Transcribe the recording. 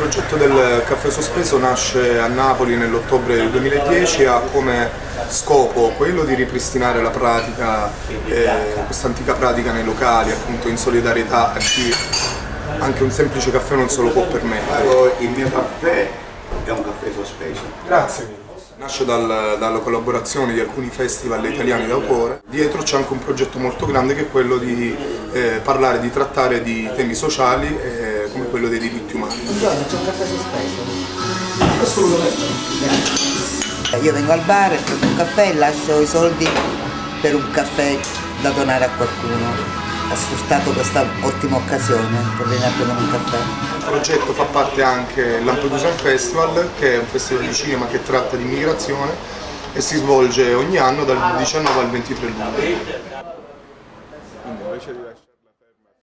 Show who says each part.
Speaker 1: progetto del caffè sospeso nasce a Napoli nell'ottobre del 2010 e ha come scopo quello di ripristinare la pratica, questa antica pratica nei locali, appunto in solidarietà a chi anche un semplice caffè non se lo può permettere.
Speaker 2: Il mio caffè è un caffè sospeso.
Speaker 1: Grazie mille. Nasce dalla collaborazione di alcuni festival italiani d'autore. Dietro c'è anche un progetto molto grande che è quello di parlare, di trattare di temi sociali come quello dei diritti umani.
Speaker 3: Buongiorno, c'è un caffè sospeso?
Speaker 1: Assolutamente.
Speaker 3: Grazie. Io vengo al bar, prendo un caffè e lascio i soldi per un caffè da donare a qualcuno. Ha sfruttato questa ottima occasione per venire a prendere un caffè.
Speaker 1: Il progetto fa parte anche Lampedusa Festival, che è un festival di cinema che tratta di immigrazione e si svolge ogni anno dal 19 al 23 luglio.